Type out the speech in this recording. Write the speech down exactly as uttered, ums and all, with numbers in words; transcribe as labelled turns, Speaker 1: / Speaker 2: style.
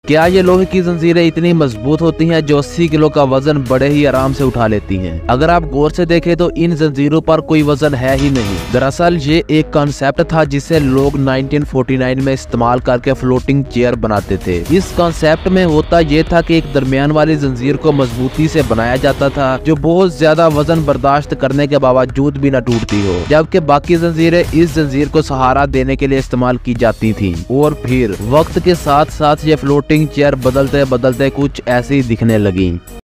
Speaker 1: क्या ये लोहे की जंजीरें इतनी मजबूत होती हैं जो अस्सी किलो का वजन बड़े ही आराम से उठा लेती हैं? अगर आप गौर से देखें तो इन जंजीरों पर कोई वजन है ही नहीं। दरअसल ये एक कॉन्सेप्ट था जिसे लोग नाइनटीन फोर्टी नाइन में इस्तेमाल करके फ्लोटिंग चेयर बनाते थे। इस कॉन्सेप्ट में होता ये था कि एक दरमियान वाली जंजीर को मजबूती से बनाया जाता था जो बहुत ज्यादा वजन बर्दाश्त करने के बावजूद भी न टूटती हो, जबकि बाकी जंजीरें इस जंजीर को सहारा देने के लिए इस्तेमाल की जाती थी। और फिर वक्त के साथ साथ ये फ्लोटिंग चेयर बदलते बदलते कुछ ऐसी दिखने लगी।